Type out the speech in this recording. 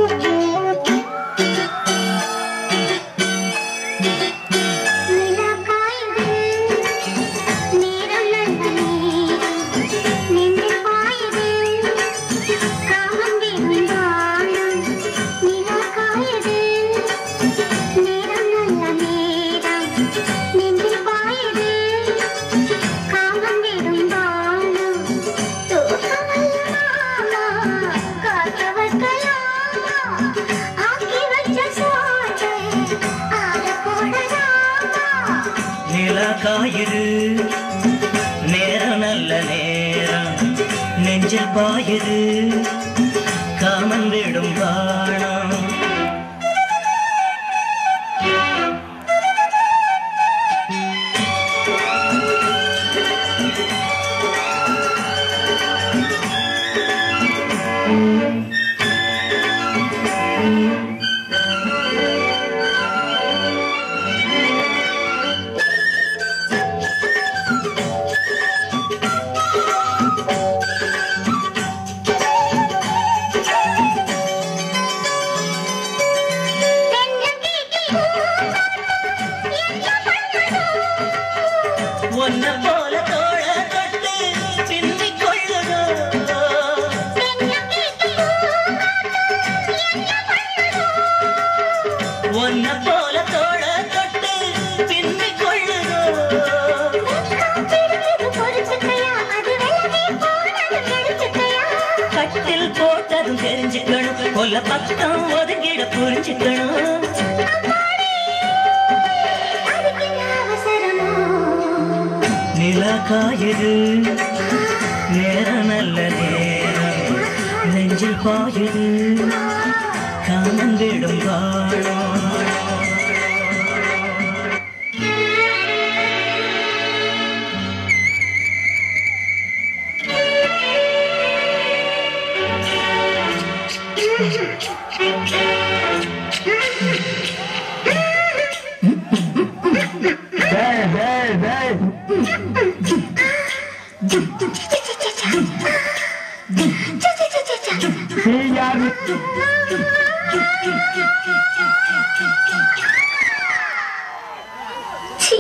காயுது நேரம் நல்ல நேரம் நெஞ்சில் பாயுது காமன் விடும் வானம் ஒன்ன போல தோழ தொட்டு பின்னிக் கொள்ளுதோ ஒன்ன போல தோழ தொட்டு பின்னிக் கொள்ளுதோ கட்டில் போட்டதும் தெரிஞ்சுக்கணும் கொல்ல பக்கம் ஒதுங்கிட புரிஞ்சுக்கணும் நிலா காயுது நேரம் நல்ல நேரம் நெஞ்சில் பாயுது காமன் விடும் வானம் यार